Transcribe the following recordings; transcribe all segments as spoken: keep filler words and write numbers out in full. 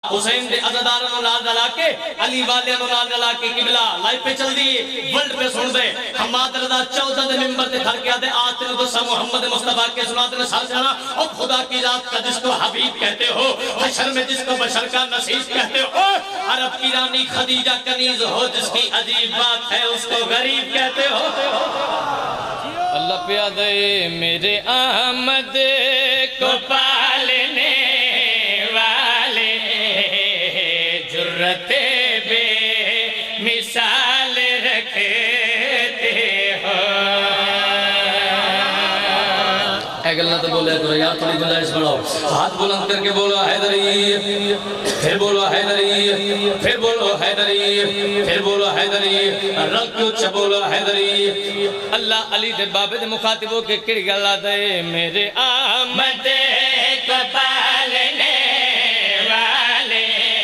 حسین دے عزاداراں نوں نال رلا کے علی والیاں نوں نال رلا کے قبلہ لائف پہ چل دی ورلڈ پہ سن دے حماد رضا چودہ دے ممبر تے کھڑ کے آتے آج تیرے دوسرا محمد مصطفیٰ کے سناتے نے سال جانا اور خدا کی ذات کا جس کو حبیب کہتے ہو حشر میں جس کو بشر کا نصیب کہتے ہو عرب کی رانی خدیجہ کنیز ہو جس کی عجیب بات ہے اس کو غریب کہتے ہو اللہ پیادے میرے احمد کو پالنے والے جرت بے مثال رکھتے ہو اے گلنا تو بولے تو یار تھوڑی گنجائش بڑھاؤ ہاتھ بلند کر کے بولو حیدری پھر بولو حیدری پھر بولو حیدری پھر بولو حیدری رکھ اچھا بولو حیدری اللہ علی دے بابے دے مخاطبوں کے کڑ گلا دے میرے آمد کو پالنے والے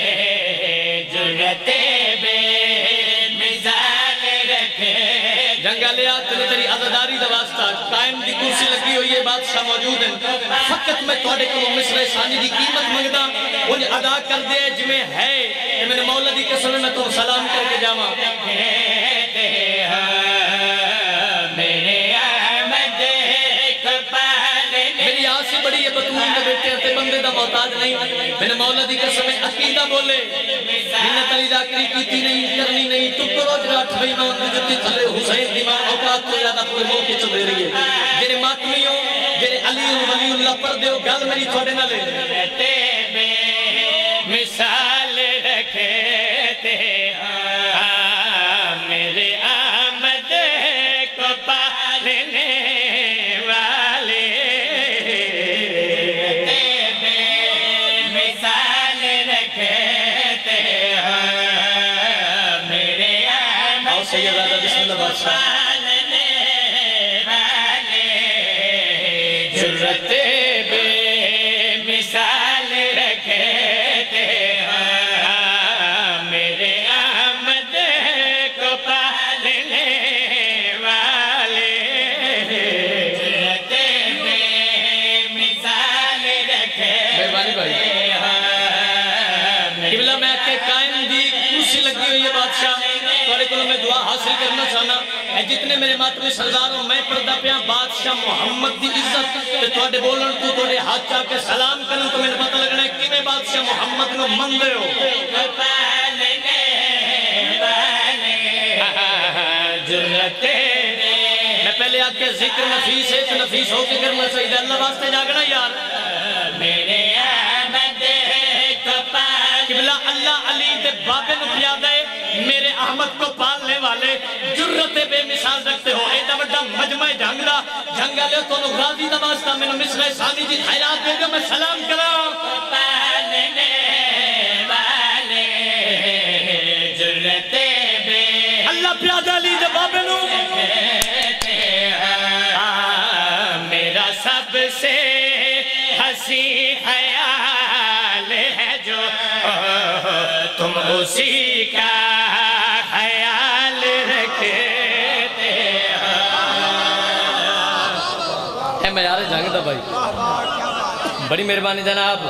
جرت بے مثال رکھے جنگلیا تلی تری عزداری دا واسطہ قائم دی کرسی لگی ہوئی یہ بادشاہ موجود ہیں فقط میں توڑے کو مصر ثانی دی قیمت مانگدا انہیں ادا کر دے جمیں ہے کہ میں نے مولا دی کے سنے میں تو سلام کر کے جاما میری آسی بڑی ہے بطول میں بیٹے ہیں بندے دا محتاج نہیں میں نے مولا دی قسم عقیدہ بولے منت علی ذاکری کیتی نہیں کرنی نہیں تو کرو جراٹ بھائی مان مجھتی تھلے حسین دیمان اوقات کو زیادہ پورے موقع چلے رہی ہے جنہیں ماتمیوں جنہیں علی ولی اللہ پر دیو گل میری تھوڑے نہ لے مثال رکھتے میرے آمد کو پالنے والے مثال رکھتے میرے آمد سیدہ بسم اللہ بادشاہ جرت بے مثال رکھتے میرے آمد کو پالنے والے جرت بے مثال رکھتے قبلہ میں کہ قائم دی کرسی لگی ہوئی ہے بادشاہ توڑے کو میں دعا حاصل کرنا چاہنا اے جتنے میرے ماتمی سرداروں میں پردہ پہ بادشاہ محمد دی عزت کہ توڑے بولن تو توڑے ہاتھ چاہ کے سلام کرن تو میں نے پتہ لگنا ہے کہ میں بادشاہ محمد نو من دے ہو جرت میں پہلے آج کے ذکر نفیس ہے تو نفیس ہو کے کرنا چاہیے اللہ واسطے جاگنا یار میرے آمد کو قبلہ اللہ علی دے بابے نو پیادہ ہے میرے احمد کو پالنے والے جرت بے مثال رکھتے ہو اے دا بڑا مجمع جنگ دا جنگا لے تو نو غازی دا واسطہ میں نو مصر ثانی جی خیرات دے گا میں سلام کرا پالنے والے جرت بے اللہ پیادہ علی دے بابے نو میرا سب سے ہنسی خیال ہے جو تم اسی کا خیال رکھتے اے معیار جنگ دا بھائی بڑی مہربانی جناب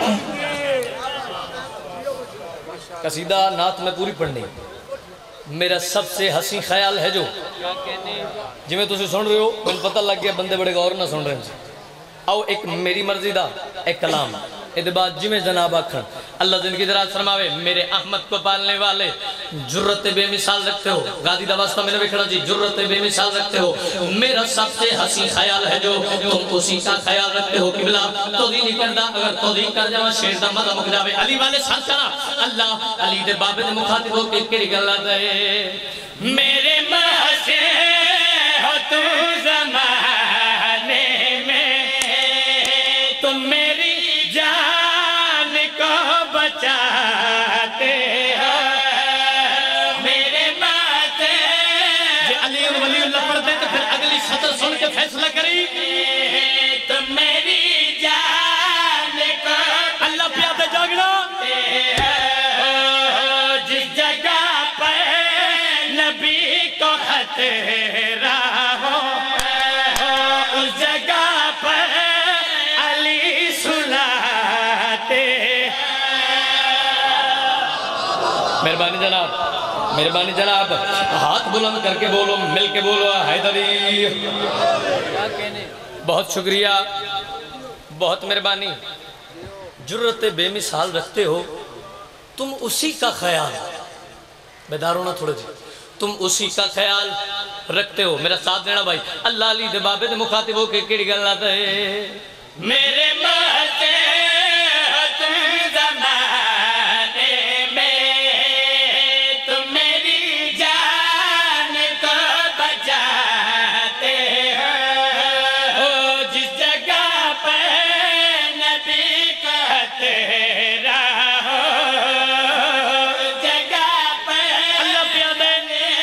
قصیدہ نعت میں پوری پڑھنی میرا سب سے ہنسی خیال ہے جو جی میں تُسے سن رہے ہو مجھے پتہ لگ گیا بندے بڑے غور نہ سن رہے ہیں او ایک میری مرضی دا ایک کلام ادھے بعد جی میں جناب آکھن اللہ زندگی دراز فرماوے میرے احمد کو پالنے والے جرت بے مثال رکھتے ہو غازی دا واسطہ میں نے بکھڑا جی جرت بے مثال رکھتے ہو میرا سب سے ہنسی خیال ہے جو تم اسی کا خیال رکھتے ہو قبلہ توضیح نہیں کردہ اگر توضیح کر جاوہ شیر دا مدہ مک جاوے علی والے ساتھ چنا اللہ علی دے بابے دے مخاطب ہو کے کری گلہ دے میرے محسے ہو تو زمانے میں تم میری جان کو بچاتے ہو میرے ماتے جی علی ولی اللہ پڑھتے تو پھر اگلی سطر سن کے فیصلہ کری تم میری جان کو اللہ پیادہ جاگنا جس جگہ پر نبی کو خطرہ ہو اس جگہ پر علی سلاتے مہربانی جناب، مہربانی جناب، ہاتھ بلند کر کے بولو، مل کے بولو حیدری۔ بہت شکریہ، بہت مہربانی، جرت بے مثال رکھتے ہو، تم اسی کا خیال، بیدار ہونا تھوڑے جی، تم اسی کا خیال رکھتے ہو۔ میرا ساتھ دینا بھائی، اللہ علی دے بابے دے مخاطب ہو کے کیڑی گل آتا ہے میرے مہتے تم زمانے میں، تم میری جان کو بچاتے ہو، جس جگہ پہ نبی کہتے رہو، جگہ پہ اللہ پیادے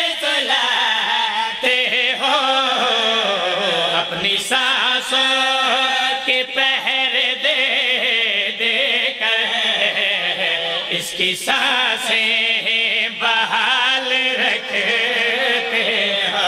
سلاتے ہو، اپنی سانسوں کے پہر دے دے کر اس کی سانسیں بحال رکھتے ہیں۔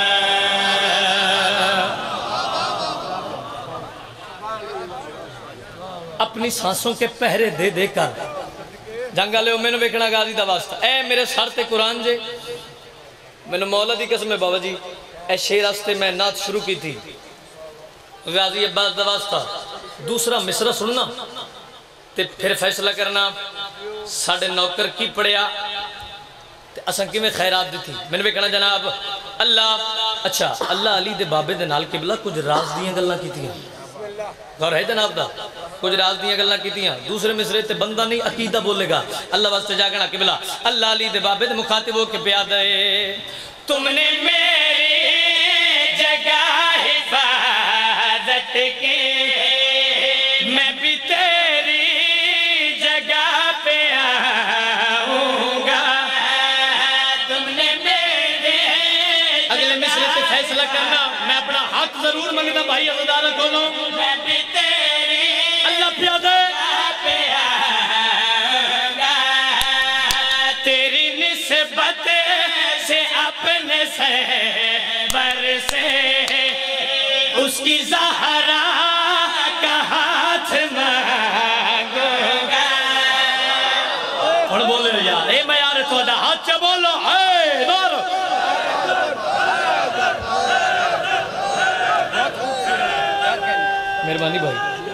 اپنی سانسوں کے پہرے دے دے کر جنگا لے میں نے ویکھنا غازی دا واسطہ اے میرے سر تے قرآن جے، میں نے مولا دی قسم ہے بابا جی، اے شیر ہستے میں نعت شروع کی تھی غازی عباس دا واسطہ، دوسرا مصرع سننا تے پھر فیصلہ کرنا ساڑھے نوکر کی پڑیا تے اساں کی میں خیرات دی تھی۔ میں نے کہنا جناب اللہ اچھا اللہ علی دے بابے دے نال قبلہ کچھ راز دیاں گلنا کی تھی، غور ہے جناب دا، کچھ راز دیاں گلنا کی تھی، دوسرے مصرے تے بندہ نہیں عقیدہ بولے گا، اللہ واسطے جا کہنا قبلہ اللہ علی دے بابے دے مخاطب ہو کے پیادہ ہے، تم نے میری جگہ حفاظت کی، میں بھی تیری جگہ پہ آؤں گا، تم نے میرے اگلے مصرے سے فیصلہ کرنا، میں اپنا حق ضرور منگتا بھائی عزدارہ کھولوں، میں بھی تیری اللہ پیادہ پہ آؤں گا، تیری نسبت سے اپنے سہبر سے اس کی زہرا کا ہاتھ مانگوں گا۔ اور بولے یار اے میں یار تو دا ہاتھ چا بولو اے دور مہربانی بھائی،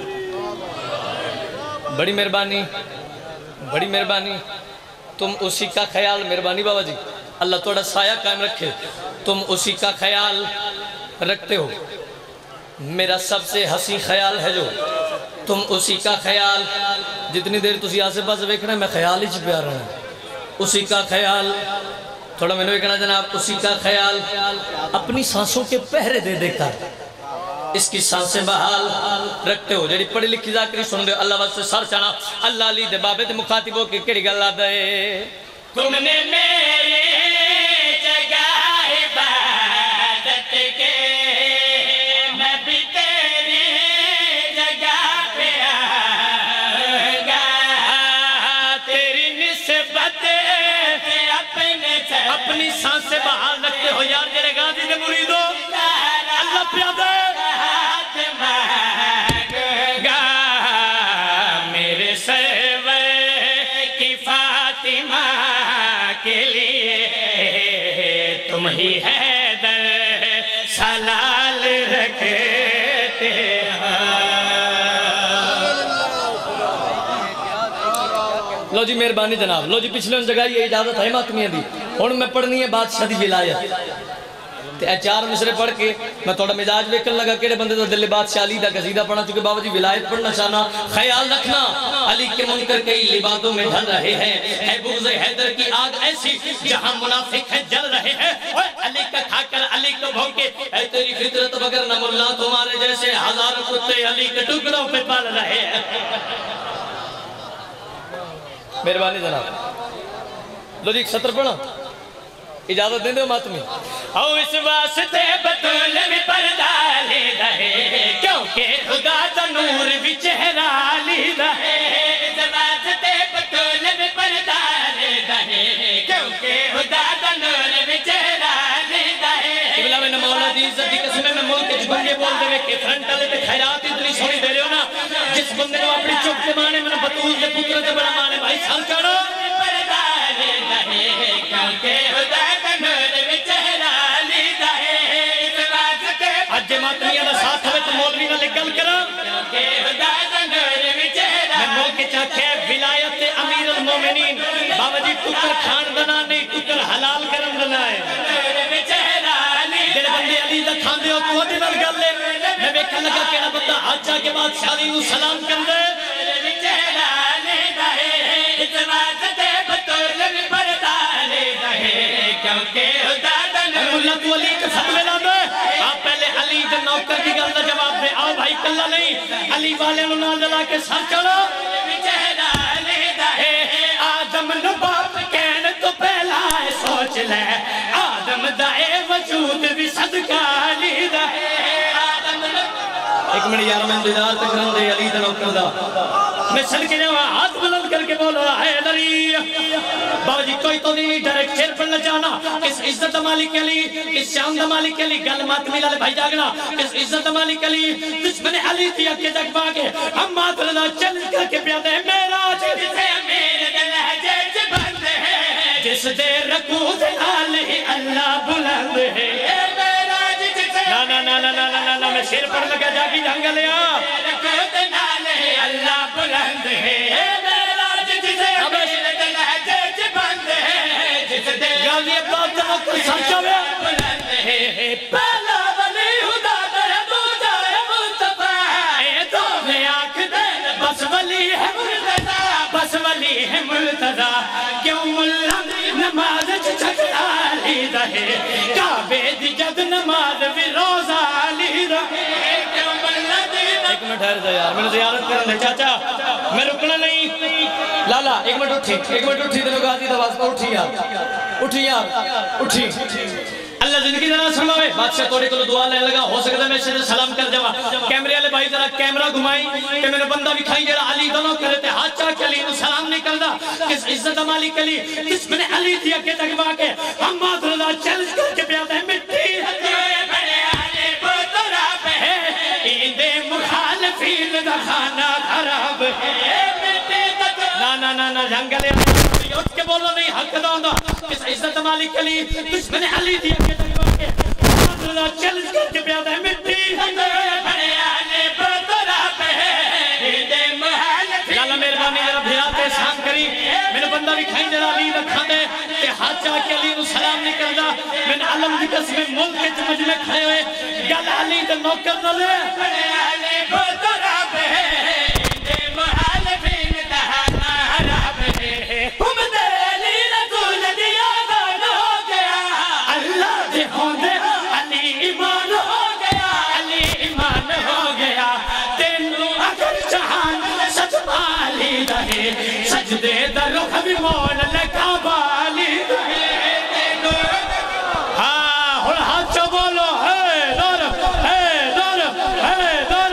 بڑی مہربانی، بڑی مہربانی، تم اسی کا خیال، مہربانی بابا جی اللہ توڑا سایہ قائم رکھے، تم اسی کا خیال رکھتے ہو، میرا سب سے حسین خیال ہے جو تم اسی کا خیال، جتنی دیر تسی آسے پاس ویکھنا ہے میں خیال ہی چھ پیار رہا ہوں، اسی کا خیال، تھوڑا میں نے ویکھنا جناب اسی کا خیال، اپنی سانسوں کے پہرے دے دے کر اس کی سانسیں بحال رکھتے ہو، جڑی پڑھی لکھی ذاکری سن دے اللہ واسطے سر چانا اللہ علی دے بابے دے مخاطب ہو کے کڑی گلہ دے، تم نے میرے جگہ عبادت کے، میں بھی تیری جگہ پہ آؤں گا، تیری نسبت اپنے اپنی سانسیں بحال رکھتے ہو یار جڑے غازی دے مریدو اللہ پیادہ گا، میرے سرور کی فاطمہ کے لیے تم ہی حیدر سلال رکھتے لو جی مہربانی جناب، لو جی پچھلے ان جگہ یہ اجازت ہے ماتمیاں دی، ہون میں پڑھنی ہے بادشاہ دی ولایت، تے اے چار مصرے پڑھ کے میں تھوڑا مزاج ویکھن لگا کیڑے بندے تو دل بادشاہ علی دا قصیدہ پڑھنا، چونکہ بابا جی ولایت پڑھنا چاہنا، خیال رکھنا علی کے منکر کئی لبادوں میں ڈھل رہے ہیں، ہے بغض حیدر کی آگ ایسی جہاں منافق ہیں جل رہے ہیں، اوہ علی کا کھا کر علی کو بھونکے، اے تیری فطرت بگر نہ ملا تمہارے جیسے ہزار کتے علی کے ٹکڑوں پہ پال رہے ہیں۔ مہربانی جناب، لو جی ایک سطر پڑھا اجازت دیں دے ہو ماتمی، او اس واسطے بطول میں پردہ لے رہے، کیونکہ خدا دا نور بھی چہرہ لی رہے، اس واسطے بطول میں پردہ لے رہے، کیونکہ خدا دا نور بھی چہرہ لی رہے۔ قبلہ میں مولا دی عزت دی قسمیں میں ملک کے جھگنگے بول دے میں کہ فرنٹ آلے پہ خیرات اتنی سوڑی دے رہے ہو نا، جس بندے نے اپنی چوک کے مانے میں بطول کے پتر کے بڑا مانے بھائی سال کرو، پردہ لے رہے ٹکر کھان بنا نہیں ٹکر حلال کرن بنا ہے جڑے بندے علی دا کھان دے ہو تو دے نال گل ہے میں ویکھن لگا کیڑا بندہ حاجہ کے بعد شادی نو سلام کر دے اللہ تو علی کے فتوے لا دے آپ پہلے علی دے نوکر کی گل دا جواب دے آؤ بھائی کلا نہیں علی والے نو نال جلا کے سر چڑھو آدم نو باپ کہنے تو پہلا ہے سوچ لے آدم دائے وجود بھی صدقہ علی دائے ایک منٹ یار میں انتظار تک رہن دے علی دے نوکر دا میں سن کے جاؤں ہاتھ بلند کر کے بولو حیدری بابا جی کوئی تو نہیں ڈائریکٹ چیر پڑھنا چاہنا کس عزت مالک علی کس شان مالک علی گل ماتمی لالے بھائی جاگنا کس عزت مالک علی دشمن علی دیا کے جگ باگے ہم مات رضا چل کر کے پیادے ہیں میرا جسے میرے دل ہے جیج بند ہے جس دے رکو دلال ہی اللہ بلند ہے نا نا نا نا نا نا نا میں شیر پڑھ لگا جاگی جانگا لیا رکو دلال ہی اللہ بلند ہے غازی عباس تمکر سمجھا میں پہلا ولی خدا محمود ہے مصطفیٰ اے تو میں آنکھ دے بس ولی ہے مرتضی بس ولی ہے مرتضی کیوں ملہ نماز چھکڑا لی رہے کعبے دی جد نماز بھی روزہ لی رہے کیوں ملہ ایک منٹ ٹھہر جا یار میں نے زیارت کرنے چاچا میں رکنا نہیں لالا ایک منٹ اٹھی ایک منٹ اٹھی دنوں غازی دواز پر اٹھی یار اٹھی یار اٹھی اللہ زندگی ذرا سماوے بادشاہ توڑے کو دعا لے لگا ہو سکتا ہے میں سے سلام کر جاوا کیمرے والے بھائی ذرا کیمرہ گھمائی کہ میں نے بندہ بھی کھائی جڑا علی دونوں کرے تھے ہاتھ چاہ کے علی نو سلام نکل دا کس عزت مالک علی کس میں نے علی دیا کے تکبا کے ہم مات رضا چیلنج کر کے پیادا ہے مٹی بڑے آلے بطرہ پہ ہے ایندے مخالفین دا خانہ خراب ہے نا نا نا نا جنگلے اٹھ کے بولو نہیں حق دا ہوندہ کس عزت مالک علی دشمن علی دیا کے تکبا کے مات رضا چیلنج کر کے پیادا ہے مٹی بڑے آلے بطرہ پہ ہے ایندے مخالفین لالا مہربانی ذرا بھیراتے احسان کری میں نے بندہ بھی کھائیں جرا علی رکھا دے کہ ہاتھ چاہ کے علی نو سلام نکل دا میں نے علم دی قسم ملک کے جمج میں کھڑے ہوئے گل علی دے نوکر نہ لے بڑے علی بطرہ پہ ہے ایندے مخالفین دہانا حراب ہے ہم دے علی رسول دیا دان ہو گیا اللہ دے ہوندے علی ایمان ہو گیا علی ایمان ہو گیا تینوں اگر جہان سچ بالی رہے سجدے در رخ بھی مول لکھا بالی رہے ہاں ہن ہاتھ چو بولو ہے دور ہے دور ہے دور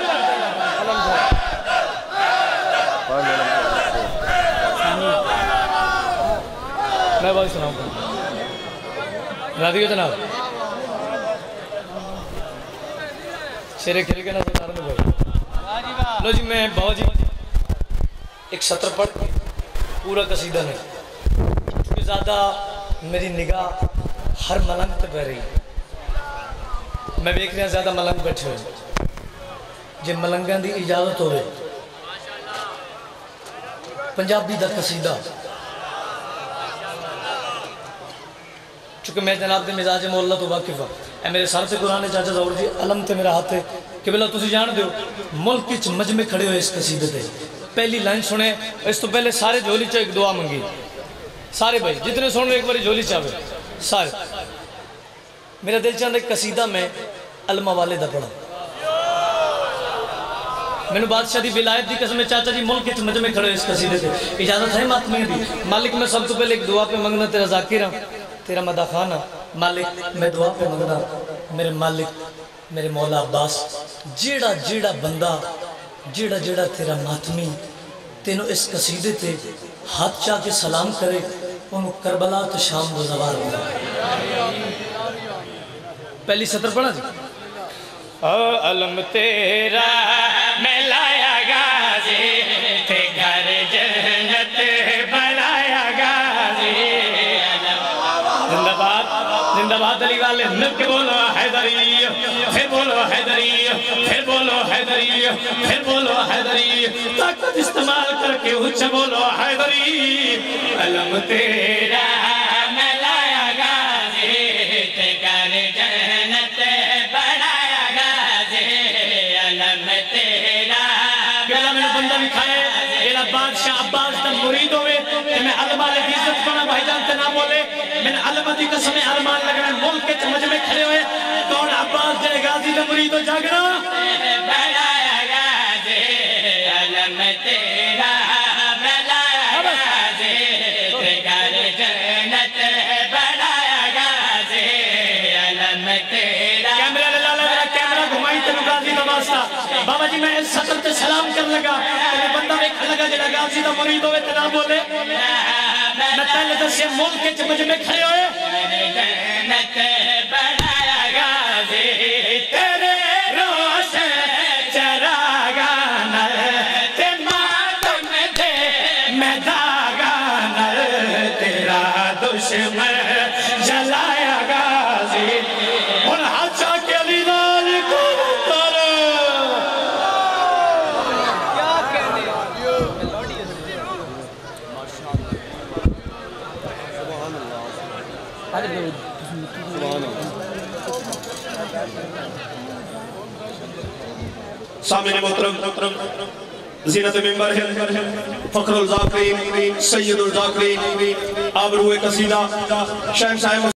میں بھائی سناؤں گا راضی ہو جناب شیرے کھل کے نہ سکار میں بھائی لو جی میں باو جی ایک سطر پڑھ پورا قصیدہ نہیں کیونکہ زیادہ میری نگاہ ہر ملنگ پہ بہ رہی میں دیکھ رہا زیادہ ملنگ بیٹھے ہوئے جی ملنگاں دی اجازت ہوئے پنجابی دا قصیدہ چونکہ میں جناب دے مزاج مولا تو واقف ہوں اے میرے سر سے قرآن چاچا ضرور جی علم تے میرا ہاتھ ہے کہ بلا تسی جان دیو ملک کچ مجمع کھڑے ہوئے اس قصیدے تے پہلی لائن سنے اس تو پہلے سارے جھولی چاہ ایک دعا منگی سارے بھائی جتنے سن رہے ایک باری جھولی چاہوے سارے میرا دل چاہتا ہے قصیدہ میں علمہ والے دا پڑھا میں نے بادشاہ دی ولایت دی قسم چاچا جی ملک کچ مجمع کھڑے ہوئے اس قصیدے تے اجازت ہے ماتمی دی مالک میں سب تو پہلے ایک دعا پہ منگنا تیرا ذاکر ہوں تیرا مدہ خانہ مالک میں دعا پہ منگنا میرے مالک میرے مولا عباس جیڑا جیڑا بندہ جیڑا جیڑا تیرا ماتمی تینوں اس قصیدے تے ہاتھ چاہ کے سلام کرے انہوں کربلا تو شام و زوار ہوگا پہلی سطر پڑھا جی علم تیرا میں لایا غازی تے گھر جنت بنایا غازی زندہ باد زندہ آباد علی والے مل کے بولو حیدری، پھر بولو حیدری، پھر بولو حیدری، پھر بولو حیدری، طاقت استعمال کر کے اچھا بولو حیدری، علم تیرا میں لایا غازی تے کر جنت بڑھایا غازی، علم تیرا میرا میں نے بندہ لکھائے میرا بادشاہ عباس دا مرید ہوئے کہ میں علماء لے عزت پڑھا بھائی جانتے نہ بولے میں نے علماء دی قسم علماء لگنا ملک کے چمج میں کھڑے ہوئے کون عباس جڑے غازی دا مرید ہو جاگنا بڑھایا غازی علم تیرا بڑھایا غازی تکر جنت بڑھایا غازی علم تیرا کیمرہ لے لالا میرا کیمرہ گھمائی تنو غازی دا واسطہ بابا جی میں اس سطر تے سلام کر لگا میں بندہ ویکھ لگا جڑا غازی دا مرید ہوئے تے نہ بولے میں پہلے دسے ملک کے چمج میں کھڑے ہوئے جنت بڑھایا غازی تیرے روشن چراغا نر تے ماتم دے میں داغا نر تیرا دشمن جلایا غازی اور حچا کے علی نال کو کر کیا کہنے سامنے محترم زینت ممبر ہے فخر الذاکرین سید الذاکرین آبروئے قصیدہ شہنشاہ